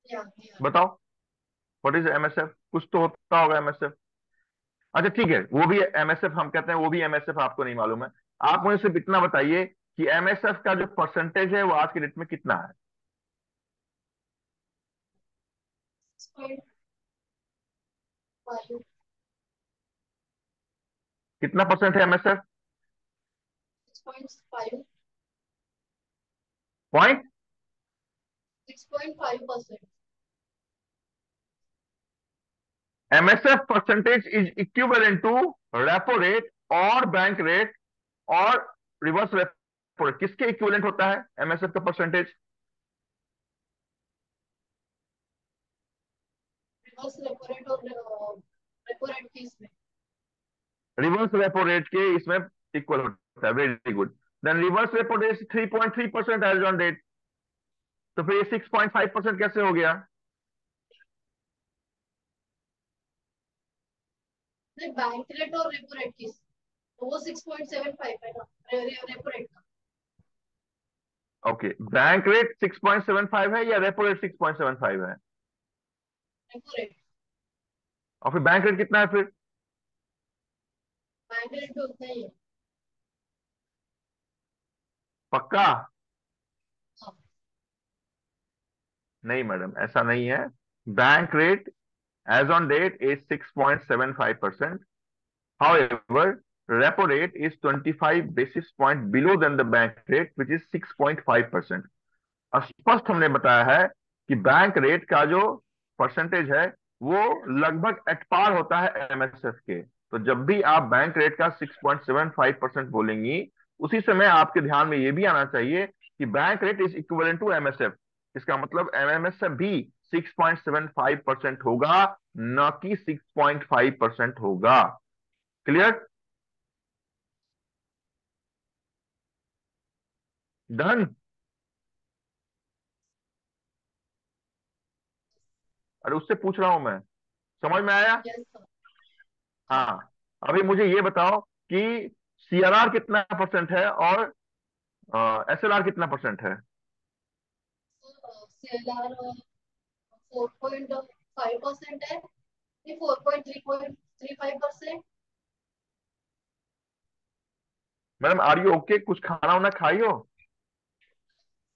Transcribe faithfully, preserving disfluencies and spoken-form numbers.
या या बताओ, व्हाट इज एमएसएफ? कुछ तो होता होगा एमएसएफ। अच्छा ठीक है, वो भी एमएसएफ हम कहते हैं, वो भी एमएसएफ आपको नहीं मालूम है। आप मुझे सिर्फ इतना बताइए कि एमएसएफ का जो परसेंटेज है वो आज के डेट में कितना है? पॉइंट फाइव कितना परसेंट है MSF? Six point five point. Six point five percent. MSF percentage is equivalent to repo rate और बैंक रेट और रिवर्स रेपो रेट। किसके इक्विवेलेंट होता है एमएसएफ का परसेंटेज? रिवर्स रेपो रेट और रेपो रेट की इसमें। रिवर्स रेपो रेट के इसमें इक्वल होता है। Very good. Then reverse repo rate three point three percent as on date, तो फिर ये सिक्स पॉइंट फाइव परसेंट कैसे हो गया? नहीं, बैंक रेट और रेपो रेट की, तो वो सिक्स पॉइंट सेवन फाइव है ना, रे, रे, रेपो रेट का। Okay, bank rate six point seven five है या repo rate six point seven five है? Repo rate. और फिर बैंक रेट कितना है फिर? बैंक रेट भी उतना ही है। पक्का? हाँ। नहीं मैडम, ऐसा नहीं है। Bank rate as on date is six point seven five percent. However, repo rate is twenty-five basis point below than the bank rate, which is six point five percent. स्पष्ट हमने बताया है कि बैंक रेट का जो percentage है वो लगभग एट पार होता है एमएसएफ के। तो जब भी आप बैंक रेट का six point seven five percent बोलेंगी, उसी समय आपके ध्यान में ये भी आना चाहिए कि bank rate is equivalent to MSF. इसका मतलब एमएसएफ भी six point seven five percent होगा, न कि सिक्स पॉइंट फाइव परसेंट होगा। क्लियर? डन? अरे उससे पूछ रहा हूं मैं, समझ में आया? Yes sir. हाँ। हाँ। अभी मुझे ये बताओ कि सीआरआर कितना परसेंट है और एसएलआर कितना परसेंट है? CLR four point five percent है। नहीं, four point three point three five percent. Madam are you okay? कुछ खाना वाना खाई हो?